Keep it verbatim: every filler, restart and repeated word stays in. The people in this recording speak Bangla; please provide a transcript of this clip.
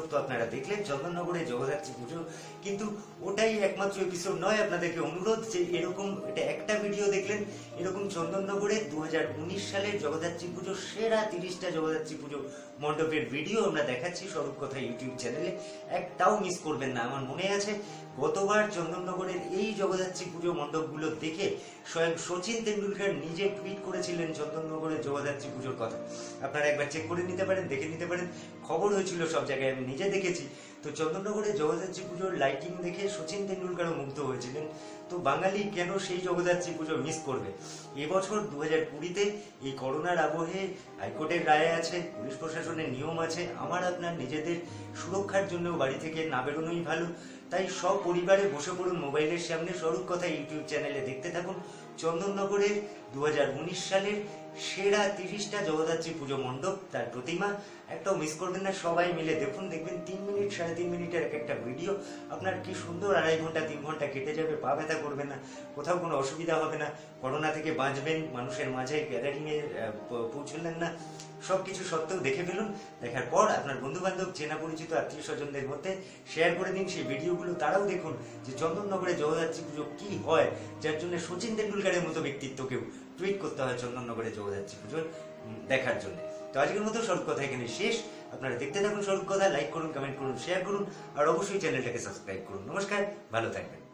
এপিসোড তো আপনারা দেখলেন চন্দননগরে জগদ্ধাত্রী পুজো, কিন্তু ওটাই একমাত্র এপিসোড নয়। আপনাদেরকে অনুরোধ যে এরকম এটা একটা ভিডিও দেখলেন, এরকম চন্দননগরে দু হাজার উনিশ সালের জগদ্ধাত্রী পুজো সেরা তিরিশটা জগদ্ধাত্রী পুজো মণ্ডপের ভিডিও আমরা দেখাচ্ছি স্বরূপকথা ইউটিউব চ্যানেলে, একটাও মিস করবেন না। আমার মনে আছে গতবার চন্দননগরের এই জগদ্ধাত্রী পুজো মণ্ডপগুলো দেখে স্বয়ং সচিন তেন্ডুলকর নিজে টুইট করেছিলেন চন্দননগরের জগদ্ধাত্রী পুজোর কথা। আপনারা একবার চেক করে নিতে পারেন, দেখে নিতে পারেন, খবর হয়েছিল সব জায়গায়, আমি নিজে দেখেছি। তো চন্দননগরের জগদ্ধাত্রী পুজোর লাইটিং দেখে সচিন তেন্ডুলকরও মুগ্ধ হয়েছিলেন। তো বাঙালি কেন সেই জগদ্ধাত্রী পুজো মিস করবে? এবছর দু হাজার কুড়িতে এই করোনার আবহে হাইকোর্টের রায় আছে, পুলিশ প্রশাসনের নিয়ম আছে, আমার আপনার নিজেদের সুরক্ষার জন্য বাড়ি থেকে না বেরোনোই ভালো। তাই সব পরিবারে বসে পড়ুন মোবাইলের সামনে, স্বরূপকথা ইউটিউব চ্যানেলে দেখতে থাকুন চন্দননগরের দু হাজার উনিশ সালের সেরা তিরিশটা জগদ্ধাত্রী পুজো মণ্ডপ, তার প্রতিমা। একটাও মিস করবেন না, সবাই মিলে দেখুন। দেখবেন তিন মিনিট সাড়ে তিন মিনিটের এক একটা ভিডিও, আপনার কি সুন্দর আড়াই ঘন্টা তিন ঘন্টা কেটে যাবে, পা ব্যথা করবে না, কোথাও কোনো অসুবিধা হবে না, করোনা থেকে বাঁচবেন, মানুষের মাঝে গ্যাদারিং এ পৌঁছলেন না, সবকিছু সত্ত্বেও দেখে ফেলুন। দেখার পর আপনার বন্ধু বান্ধব, চেনা পরিচিত আত্মীয় স্বজনদের মধ্যে শেয়ার করে দিন সেই ভিডিওগুলো, তারাও দেখুন যে চন্দননগরে জগদ্ধাত্রী পুজো কি হয়, যার জন্য সচিন তেন্ডুলকরের মতো ব্যক্তিত্বকেও টুইট করতে হয় চন্দননগরে জগদ্ধাত্রী পুজো দেখার জন্য। তো আজকের মতো স্বরূপকথা এখানে শেষ। আপনারা দেখতে থাকুন স্বরূপকথা, লাইক করুন, কমেন্ট করুন, শেয়ার করুন, আর অবশ্যই চ্যানেলটাকে সাবস্ক্রাইব করুন। নমস্কার, ভালো থাকবেন।